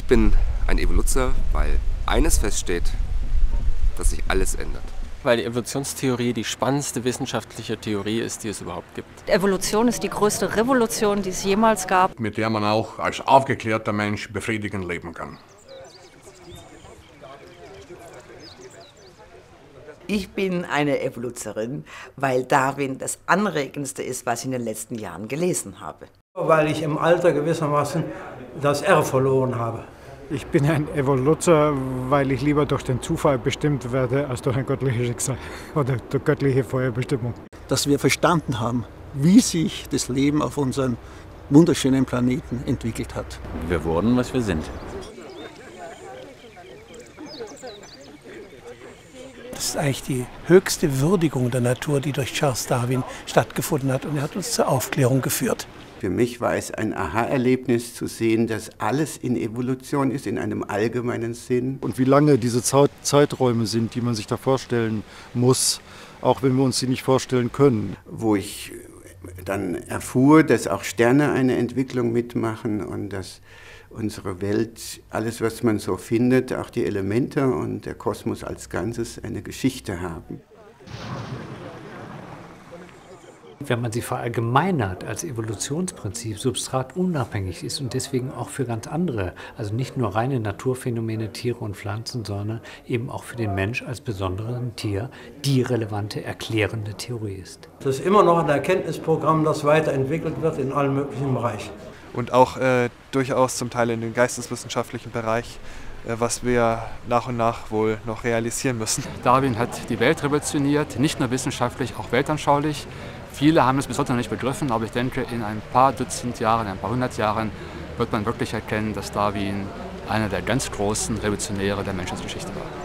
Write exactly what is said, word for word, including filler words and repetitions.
Ich bin ein Evoluzer, weil eines feststeht, dass sich alles ändert. Weil die Evolutionstheorie die spannendste wissenschaftliche Theorie ist, die es überhaupt gibt. Evolution ist die größte Revolution, die es jemals gab. Mit der man auch als aufgeklärter Mensch befriedigend leben kann. Ich bin eine Evoluzerin, weil Darwin das Anregendste ist, was ich in den letzten Jahren gelesen habe. Weil ich im Alter gewissermaßen das R verloren habe. Ich bin ein Evoluzer, weil ich lieber durch den Zufall bestimmt werde, als durch ein göttliches Schicksal oder durch göttliche Vorherbestimmung. Dass wir verstanden haben, wie sich das Leben auf unserem wunderschönen Planeten entwickelt hat. Wir wurden, was wir sind. Das ist eigentlich die höchste Würdigung der Natur, die durch Charles Darwin stattgefunden hat, und er hat uns zur Aufklärung geführt. Für mich war es ein Aha-Erlebnis zu sehen, dass alles in Evolution ist, in einem allgemeinen Sinn. Und wie lange diese Zeiträume sind, die man sich da vorstellen muss, auch wenn wir uns sie nicht vorstellen können. Wo ich dann erfuhr, dass auch Sterne eine Entwicklung mitmachen und dass unsere Welt, alles was man so findet, auch die Elemente und der Kosmos als Ganzes eine Geschichte haben. Wenn man sie verallgemeinert als Evolutionsprinzip substratunabhängig ist und deswegen auch für ganz andere, also nicht nur reine Naturphänomene, Tiere und Pflanzen, sondern eben auch für den Mensch als besonderen Tier die relevante, erklärende Theorie ist. Das ist immer noch ein Erkenntnisprogramm, das weiterentwickelt wird in allen möglichen Bereichen. Und auch äh, durchaus zum Teil in den geisteswissenschaftlichen Bereich, äh, was wir nach und nach wohl noch realisieren müssen. Darwin hat die Welt revolutioniert, nicht nur wissenschaftlich, auch weltanschaulich. Viele haben es bis heute noch nicht begriffen, aber ich denke, in ein paar Dutzend Jahren, ein paar hundert Jahren wird man wirklich erkennen, dass Darwin einer der ganz großen Revolutionäre der Menschheitsgeschichte war.